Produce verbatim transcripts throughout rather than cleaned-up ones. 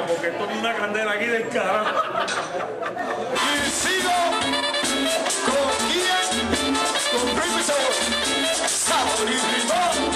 porque esto es una candela aquí del carajo. Y sigo con quién, con Riviso, sabor y ritmo.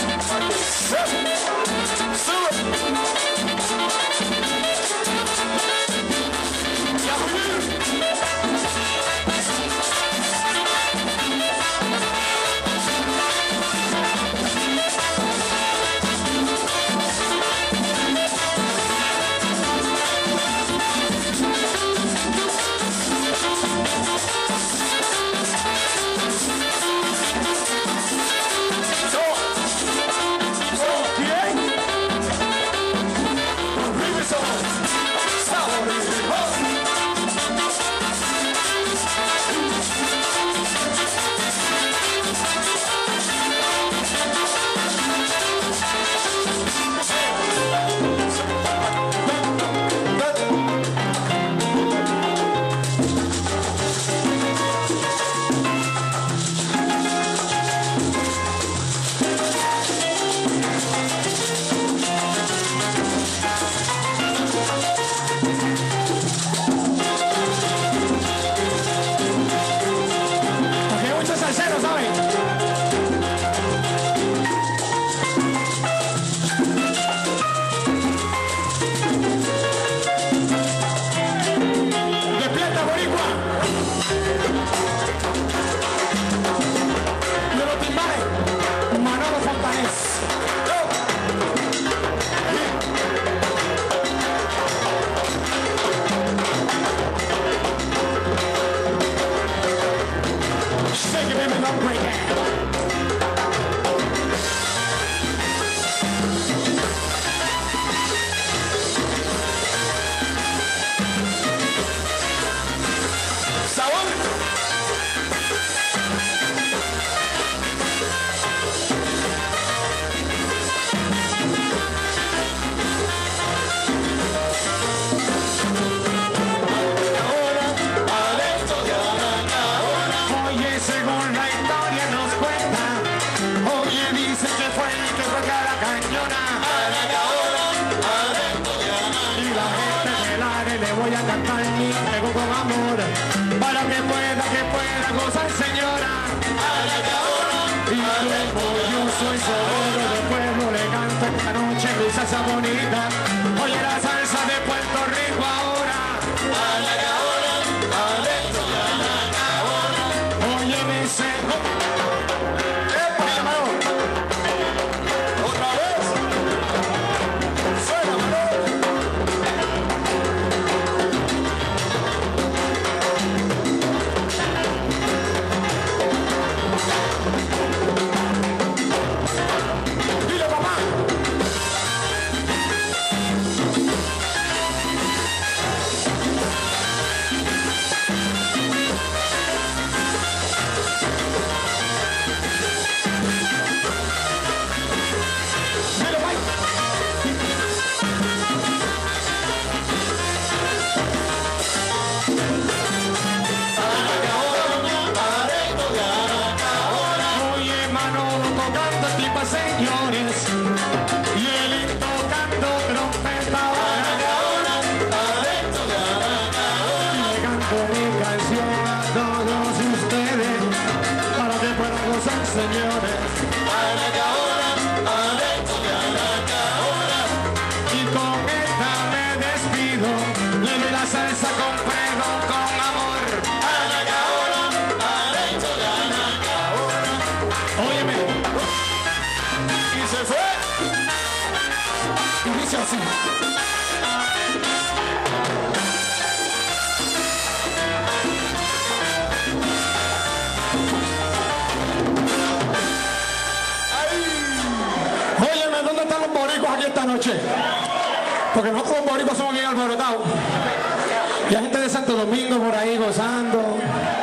Voy a cantar mi ego con amor para que pueda, que pueda gozar, señora. Y luego yo soy seguro del pueblo, le canto esta noche mi salsa bonita. Oye la salsa de Puerto Rico ahora. Oye mi seco. ¡Epa, hermano! ¡Otra vez! ¡Suena, hermano! Señores, y él tocando trompeta, y le canto mi canción a todos ustedes para que puedan gozar, señores. Y con esta me despido, le doy la salsa con perdón, con amor. Óyeme. Y se fue. Y dice así. Ay. Óyeme, ¿dónde están los boricuas aquí esta noche? Porque nosotros los boricuas somos bien alborotados. Y hay gente de Santo Domingo por ahí gozando.